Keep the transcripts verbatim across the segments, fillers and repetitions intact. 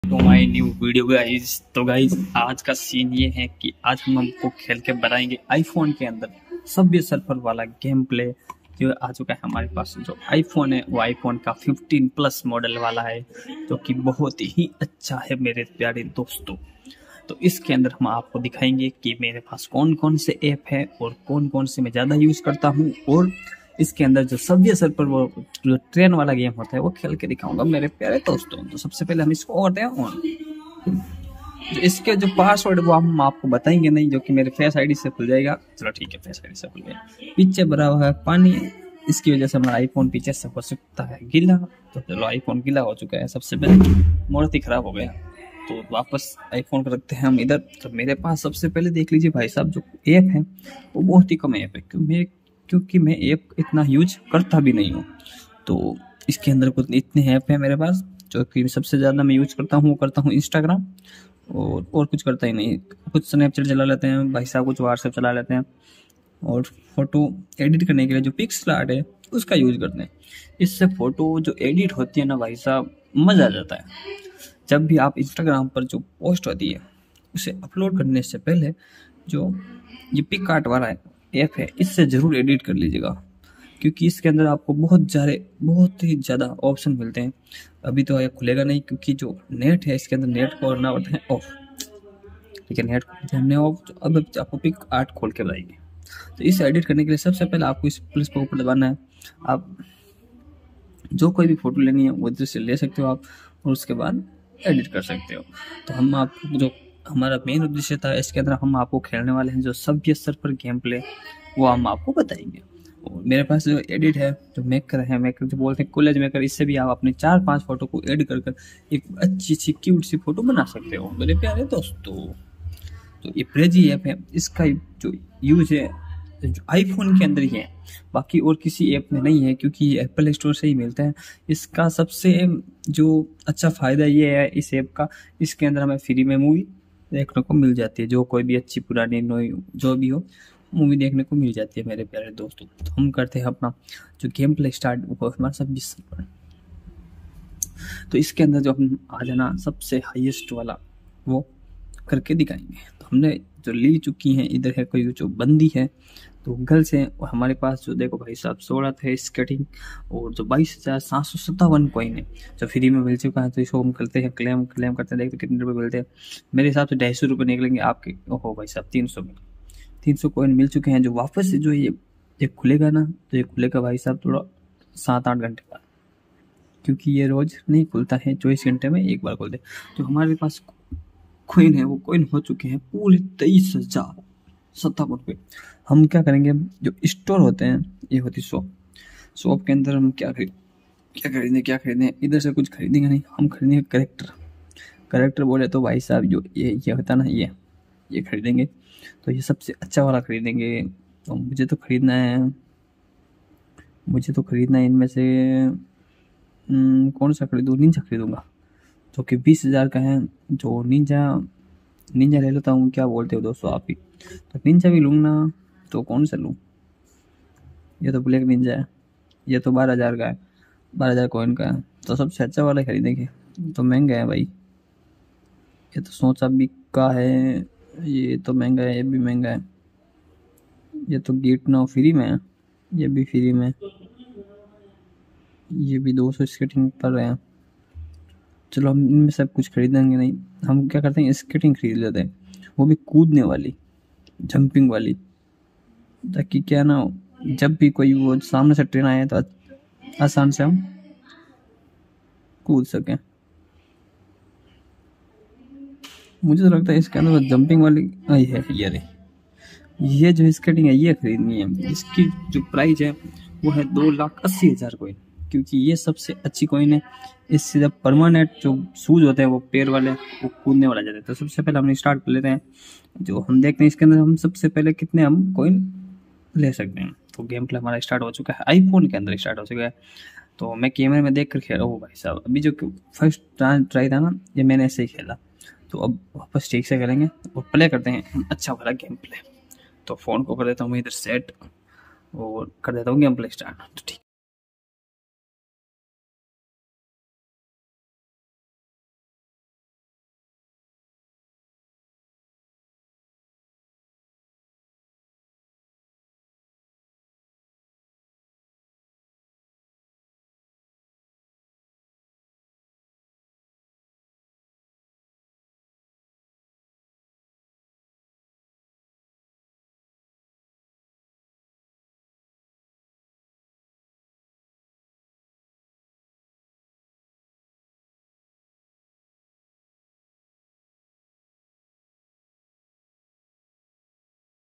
तो my new video guys. तो guys आज का सीन ये है कि आज हम आपको खेल के बताएंगे आईफोन के अंदर सब्वे सर्फर वाला गेम प्ले जो आ चुका है हमारे पास। जो आईफोन है वो आईफोन का फिफ्टीन प्लस मॉडल वाला है, जो कि बहुत ही अच्छा है मेरे प्यारे दोस्तों। तो इसके अंदर हम आपको दिखाएंगे कि मेरे पास कौन कौन से ऐप है और कौन कौन से मैं ज़्यादा यूज़ करता हूँ, और इसके अंदर जो सब्वे सर्फर वो जो ट्रेन वाला गेम होता है वो खेल के दिखाऊंगा मेरे प्यारे दोस्तों। तो सबसे पहले हम इसको करते हैं ऑन। तो इसके जो पासवर्ड वो हम आपको बताएंगे नहीं, जो कि मेरे फेस आईडी से खुल जाएगा। चलो ठीक है, फेस आईडी से खुल गया। पीछे भरा हुआ है पानी, इसकी वजह से हमारा आईफोन पीछे से हो सकता है गीला। तो चलो आईफोन गीला हो चुका है, सबसे पहले मूर्ति खराब हो गया। तो वापस आईफोन को रखते हैं हम इधर। तो मेरे पास सबसे पहले देख लीजिए भाई साहब, जो ऐप है वो बहुत ही कम ऐप है, क्योंकि मैं क्योंकि मैं ऐप इतना यूज करता भी नहीं हूँ। तो इसके अंदर कुछ इतने ऐप है मेरे पास, जो कि सबसे ज़्यादा मैं यूज करता हूँ वो करता हूँ इंस्टाग्राम, और और कुछ करता ही नहीं। कुछ स्नैपचैट चला लेते हैं भाई साहब, कुछ व्हाट्सएप चला लेते हैं, और फोटो एडिट करने के लिए जो पिक्सल आर्ट है उसका यूज करते हैं। इससे फोटो जो एडिट होती है ना भाई साहब, मज़ा आ जाता है। जब भी आप इंस्टाग्राम पर जो पोस्ट होती है उसे अपलोड करने से पहले जो ये पिक आर्ट वाला ऐप है इससे ज़रूर एडिट कर लीजिएगा, क्योंकि इसके अंदर आपको बहुत सारे बहुत ही ज़्यादा ऑप्शन मिलते हैं। अभी तो ये खुलेगा नहीं, क्योंकि जो नेट है इसके अंदर नेट को करना पड़ता है ऑफ। ठीक है, नेट को हमने ऑफ। तो अब आपको पिक आर्ट खोल के बताएंगे। तो इसे एडिट करने के लिए सबसे पहले आपको इस प्लस को ऊपर दबाना है। आप जो कोई भी फोटो लेनी है वो इधर से ले सकते हो आप, और उसके बाद एडिट कर सकते हो। तो हम आपको जो हमारा मेन उद्देश्य था इसके अंदर, हम आपको खेलने वाले हैं जो सब्वे सर्फर गेम प्ले, वो हम आपको बताएंगे। और मेरे पास जो एडिट है, जो मेकर है, मेकर जो बोलते हैं कॉलेज मेकर, इससे भी आप अपने चार पांच फोटो को एड कर कर एक अच्छी सी क्यूट सी फोटो बना सकते हो मेरे प्यारे दोस्तों। तो ये प्रेजी ऐप है, इसका जो यूज है जो आईफोन के अंदर ही है, बाकी और किसी ऐप में नहीं है, क्योंकि ये एप्पल स्टोर से ही मिलता है। इसका सबसे जो अच्छा फ़ायदा ये है इस ऐप का, इसके अंदर हमें फ्री में मूवी देखने को मिल जाती है। जो कोई भी अच्छी पुरानी नई जो भी हो मूवी देखने को मिल जाती है मेरे प्यारे दोस्तों। तो हम करते हैं अपना जो गेम प्ले स्टार्ट, वो हमारा सब बीस पर। तो इसके अंदर जो हम आ जाना सबसे हाईएस्ट वाला वो करके दिखाएंगे। तो हमने जो ली चुकी हैं, इधर है कोई जो बंदी है तो गर्ल्स हैं, और हमारे पास जो देखो भाई साहब सोलह थे स्केटिंग, और जो बाईस हजार सात सौ सत्तावन कॉइन है जो फ्री में मिल चुका है। तो इसको हम करते हैं क्लेम क्लेम करते हैं, देखते कितने रुपए मिलते हैं। मेरे हिसाब से ढाई सौ रुपये निकलेंगे आपके। ओहो भाई साहब, तीन सौ तीन सौ कॉइन मिल चुके हैं। जो वापस से जो ये ये खुलेगा ना, तो ये खुलेगा भाई साहब थोड़ा सात आठ घंटे बाद, क्योंकि ये रोज नहीं खुलता है, चौबीस घंटे में एक बार खुलते। तो हमारे पास कॉइन है वो कॉइन हो चुके हैं पूरे तेईस हजार सत्तावन रुपये। हम क्या करेंगे, जो स्टोर होते हैं ये होती शॉप, शॉप के अंदर हम क्या खरीद क्या खरीदें क्या खरीदें इधर से कुछ खरीदेंगे नहीं, हम खरीदेंगे करेक्टर। करेक्टर बोले तो भाई साहब जो ये ये होता ना, ये ये खरीदेंगे। तो ये सबसे अच्छा वाला खरीदेंगे। तो मुझे तो खरीदना है मुझे तो खरीदना है इनमें से कौन सा खरीदूँ, निंजा खरीदूंगा, जो कि बीस हज़ार का है। जो निंजा निंजा ले लेता हूँ, क्या बोलते हो दोस्तों आप ही। तो निंजा भी लूँगा, तो कौन सा लूँ। ये तो ब्लैक निंजा है, ये तो बारह हज़ार का है, बारह हज़ार कॉइन का है। तो सबसे अच्छा वाला खरीदेंगे। तो महंगा है भाई, ये तो सोचा भी का है, ये तो महंगा है, ये भी महंगा है। ये तो गेट नाउ फ्री में है, ये भी फ्री में, ये भी दो सौ स्केटिंग पर है। चलो हम इनमें सब कुछ खरीदेंगे नहीं, हम क्या करते हैं स्केटिंग खरीद लेते हैं, वो भी कूदने वाली, जंपिंग वाली, ताकि क्या ना जब भी कोई वो सामने से ट्रेन आए तो आसान से हम कूद सकें। मुझे तो लगता है इसके अंदर वो जंपिंग वाली आई है, ये रे ये जो स्केटिंग है ये खरीदनी है। इसकी जो प्राइस है वो है दो लाख अस्सी हज़ार कॉइन, क्योंकि ये सबसे अच्छी कॉइन है। इससे जब परमानेंट जो शूज होते हैं वो पैर वाले, वो कूदने वाला जाते हैं। तो सबसे पहले हम स्टार्ट कर लेते हैं, जो हम देखते हैं इसके अंदर हम सबसे पहले कितने हम कॉइन ले सकते हैं। तो गेम प्ले हमारा स्टार्ट हो चुका है, आईफोन के अंदर स्टार्ट हो चुका है। तो मैं कैमरे में देख कर खेल रहा हूँ भाई साहब। अभी जो फर्स्ट ट्राई था ना, ये मैंने ऐसे ही खेला। तो अब वापस ठीक से करेंगे और प्ले करते हैं अच्छा वाला गेम प्ले। तो फ़ोन को कर देता हूँ मैं इधर सेट, और कर देता हूँ गेम प्ले स्टार्ट। तो ठीक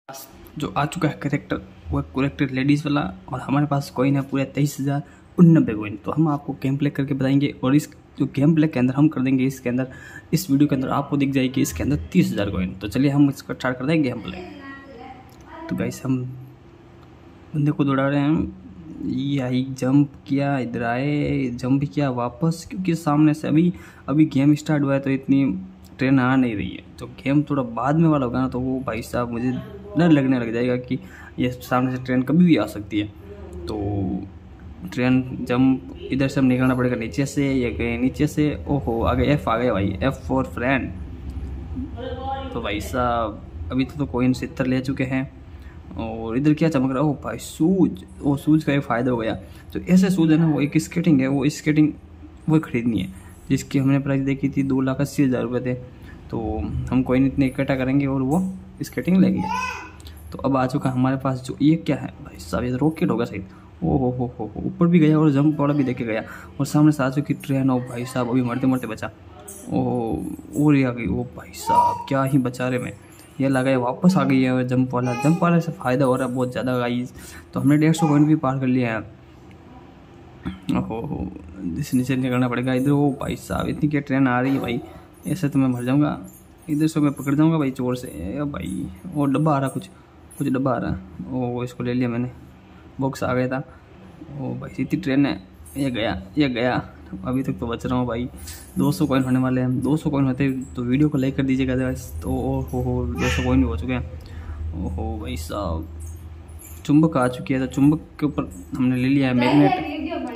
जो आ चुका है करेक्टर, वो करेक्टर लेडीज़ वाला, और हमारे पास कॉइन है पूरे तेईस हज़ार उन्नबे कॉइन। तो हम आपको गेम प्ले करके बताएंगे, और इस जो गेम प्ले के अंदर हम कर देंगे, इसके अंदर इस वीडियो के अंदर आपको दिख जाएगी इसके अंदर तीस हज़ार कॉइन। तो चलिए हम इसका स्टार्ट कर देंगे गेम प्ले। तो गाइस हम बंदे को दौड़ा रहे हैं, ये आई जंप किया, इधर आए जंप किया वापस, क्योंकि सामने से अभी अभी गेम स्टार्ट हुआ है तो इतनी ट्रेन आ नहीं रही है। तो गेम थोड़ा बाद में वाला होगा ना, तो वो भाई साहब मुझे डर लगने लग जाएगा कि ये सामने से ट्रेन कभी भी आ सकती है। तो ट्रेन जंप इधर से हम निकलना पड़ेगा नीचे से, ये गए नीचे से, ओहो आगे एफ आ गया भाई, एफ फॉर फ्रेंड। तो भाई साहब अभी तो, तो कोइन सितर ले चुके हैं, और इधर क्या चमक रहा है, ओ भाई सूज, वो सूज का एक फ़ायदा हो गया। तो ऐसे सूज है ना, वो एक स्केटिंग है, वो स्केटिंग वो खरीदनी है, जिसकी हमने प्राइस देखी थी दो लाख अस्सी हज़ार रुपये थे। तो हम कोइन इतने इकट्ठा करेंगे और वो स्केटिंग लेंगे। तो अब आ चुका हमारे पास जो ये क्या है भाई साहब, ये रॉकेट होगा सही। ओ हो हो हो ऊपर भी गया और जंप वाला भी देखे गया, और सामने से आ चुकी ट्रेन। ओ भाई साहब अभी मरते मरते बचा, ओ और आ गई। ओ भाई साहब क्या ही बचा रहे, मैं ये लगा वापस आ गई है जंप वाला। जंप वाले से फ़ायदा हो रहा है बहुत ज़्यादा गाइस। तो हमने डेढ़ सौ कॉइन भी पार कर लिया है। ओहो हो इस नीचे निकलना पड़ेगा इधर। ओ भाई साहब इतनी क्या ट्रेन आ रही है भाई, ऐसे तो मैं मर जाऊँगा, इधर से मैं पकड़ जाऊँगा भाई चोर से। ए भाई वो डब्बा आ रहा, कुछ कुछ डब्बा आ रहा है। ओ इसको ले लिया मैंने, बॉक्स आ गया था। ओ भाई इतनी ट्रेन है, ये गया ये गया, अभी तक तो बच रहा हूँ भाई। दो सौ कॉइन होने वाले हैं, दो सौ कॉइन होते तो वीडियो को लाइक कर दीजिएगा। तो ओ हो हो दो सौ कॉइन भी हो चुके हैं। ओहो भाई साहब चुंबक आ चुकी है, तो चुंबक के ऊपर हमने ले लिया है मैग्नेट।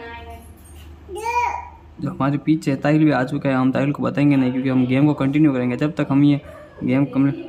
जो हमारे पीछे ताइल भी आ चुका है, हम ताइल को बताएंगे नहीं, क्योंकि हम गेम को कंटिन्यू करेंगे जब तक हम ये गेम कम्प्लीट।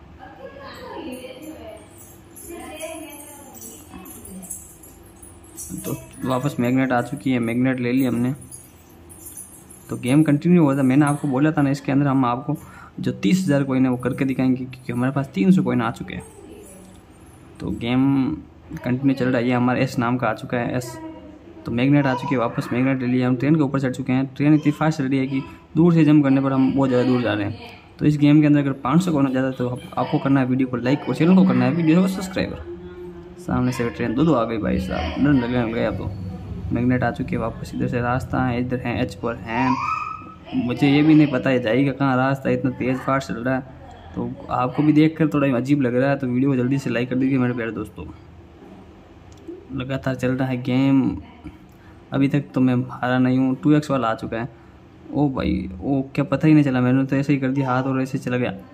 तो वापस मैग्नेट आ चुकी है, मैग्नेट ले ली हमने। तो गेम कंटिन्यू हुआ था, मैंने आपको बोला था ना, इसके अंदर हम आपको जो तीस हज़ार कोइन है वो करके दिखाएंगे, क्योंकि हमारे पास तीन सौ कोइन आ चुके हैं। तो गेम कंटिन्यू चल रहा है। ये हमारा एस नाम का आ चुका है, एस। तो मैग्नेट आ चुकी है, वापस मैग्नेट ले लिया। हम ट्रेन के ऊपर चढ़ चुके हैं। ट्रेन इतनी फास्ट चल रही है कि दूर से जंप करने पर हम बहुत ज़्यादा दूर जा रहे हैं। तो इस गेम के अंदर अगर पाँच सौ कोइन हो जाता है तो आपको करना है वीडियो को लाइक, और चैनल को करना है वीडियो को सब्सक्राइब। सामने से ट्रेन दो दो आ गई भाई साहब, डर लगने लग गया। तो मैग्नेट आ चुकी है वापस, इधर से रास्ता है, इधर है एच पर है। मुझे ये भी नहीं पता है जाएगा कहाँ रास्ता, इतना तेज़ फास्ट चल रहा है। तो आपको भी देखकर थोड़ा अजीब लग रहा है, तो वीडियो को जल्दी से लाइक कर दीजिए मेरे प्यारे दोस्तों। लगातार चल रहा है गेम, अभी तक तो मैं हारा नहीं हूँ। टू एक्स वाला आ चुका है। ओ भाई ओ क्या पता ही नहीं चला, मैंने तो ऐसे ही कर दिया हाथ और ऐसे चला गया।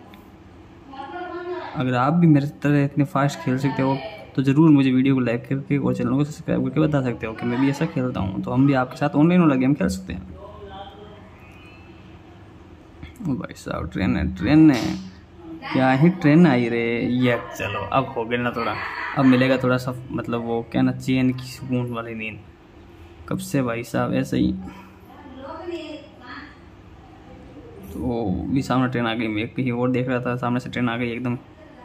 अगर आप भी मेरे तरह इतने फास्ट खेल सकते हो तो ज़रूर मुझे वीडियो को लाइक करके और चैनल को सब्सक्राइब करके बता सकते हो कि मैं भी ऐसा खेलता हूँ, तो हम भी आपके साथ ऑनलाइन वाला गेम खेल सकते हैं। ओ भाई साहब ट्रेन है, ट्रेन है, क्या ही ट्रेन आई रे। ये चलो अब हो गया ना थोड़ा, अब मिलेगा थोड़ा सा मतलब वो क्या ना चैन की सुकून वाली नींद। कब से भाई साहब ऐसे ही। तो भी सामने ट्रेन आ गई, मैं कहीं और देख रहा था, सामने से ट्रेन आ गई एकदम।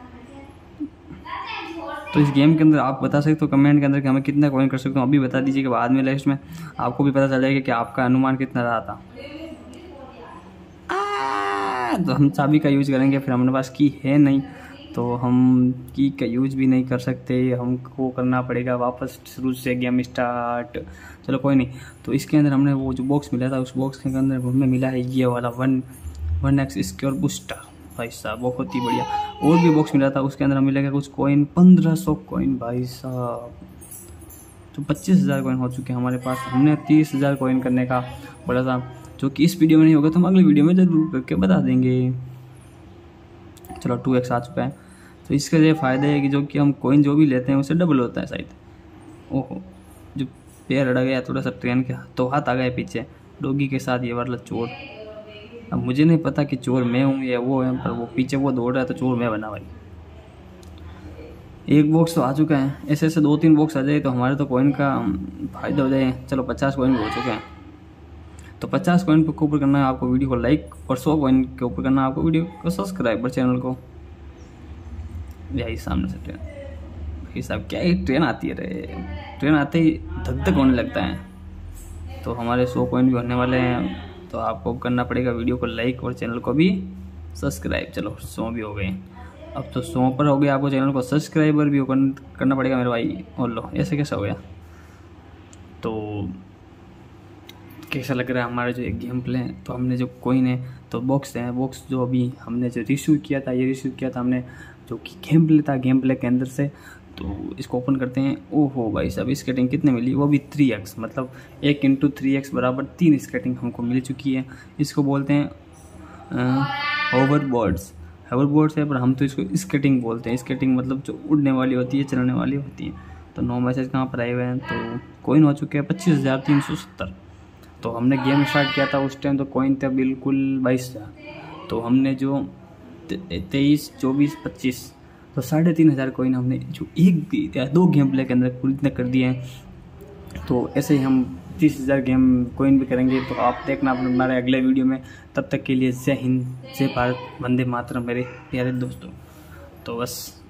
तो इस गेम के अंदर आप बता सकते हो कमेंट के अंदर कि हमें कितना कॉइन कर सकते हो, अभी बता दीजिएगा, बाद में लास्ट में आपको भी पता चल जाएगा कि आपका अनुमान कितना रहा था। तो हम चाबी का यूज करेंगे, फिर हमारे पास की है नहीं तो हम की का यूज भी नहीं कर सकते, हमको करना पड़ेगा वापस शुरू से गेम स्टार्ट। चलो कोई नहीं। तो इसके अंदर हमने वो जो बॉक्स मिला था, उस बॉक्स के अंदर हमें मिला है ये वाला one one X secure booster. भाई साहब बहुत ही बढ़िया। और भी बॉक्स मिला था, उसके अंदर हमें मिलेगा कुछ कॉइन, पंद्रह सौ कॉइन भाई साहब। तो पच्चीस हज़ार कॉइन हो चुके हैं हमारे पास। हमने तीस हज़ार कॉइन करने का बोला था, जो कि इस वीडियो में नहीं होगा तो हम अगली वीडियो में जरूर करके बता देंगे। चलो टू एक्स आ चुका है। तो इसका ये फ़ायदा है कि जो कि हम कॉइन जो भी लेते हैं उससे डबल होता है शायद। ओहो जो पैर अड़ गया थोड़ा सा ट्रेन के, तो हाथ आ गए पीछे डॉगी के साथ ये वाला चोर। अब मुझे नहीं पता कि चोर मैं हूँ या वो है, पर वो पीछे वो दौड़ रहा है तो चोर मैं बना भाई। एक बॉक्स तो आ चुका है, ऐसे ऐसे दो तीन बॉक्स आ जाए तो हमारे तो कॉइन का फ़ायदा हो जाए। चलो पचास कॉइन भी हो चुके हैं। तो पचास कॉइन के ऊपर करना है आपको वीडियो को लाइक, और सौ कॉइन के ऊपर करना है आपको वीडियो को सब्सक्राइब और चैनल को। यही सामने से ट्रेन, भाई साहब क्या ही ट्रेन आती है रे, ट्रेन आते ही धक धक होने लगता है। तो हमारे सौ कॉइन भी होने वाले हैं, तो आपको करना पड़ेगा वीडियो को लाइक और चैनल को भी सब्सक्राइब। चलो सौ भी हो गए। अब तो सौ पर हो गया, आपको चैनल को सब्सक्राइबर भी करना पड़ेगा मेरे भाई। और लो ऐसे कैसा हो गया। तो कैसा लग रहा है हमारा जो एक गेम प्ले है। तो हमने जो कोइन है तो बॉक्स है, बॉक्स जो अभी हमने जो रिसीव किया था, ये रिसीव किया था हमने जो कि गेम प्ले था, गेम प्ले के अंदर से। तो इसको ओपन करते हैं। ओहो भाई साहब, स्केटिंग कितने मिली, वो भी थ्री एक्स, मतलब एक इंटू थ्री एक्स बराबर तीन स्केटिंग हमको मिल चुकी है। इसको बोलते हैं होवर बोर्ड्स, होवर बोर्ड्स है पर हम तो इसको स्केटिंग बोलते हैं। स्केटिंग मतलब जो उड़ने वाली होती है, चलने वाली होती है। तो नो मैसेज कहाँ पर आए हुए हैं। तो कोइन हो चुके हैं पच्चीस हज़ार तीन सौ सत्तर। तो हमने गेम स्टार्ट किया था उस टाइम तो कोइन था बिल्कुल बाईस हज़ार। तो हमने जो तेईस चौबीस पच्चीस तो साढ़े तीन हज़ार कोइन हमने जो एक या दो गेम प्ले के अंदर पूरी कर दिए हैं। तो ऐसे ही हम तीस हज़ार गेम कोइन भी करेंगे। तो आप देखना हमारे अगले वीडियो में। तब तक के लिए जय हिंद, जय भारत, वंदे मातरम मेरे प्यारे दोस्तों। तो बस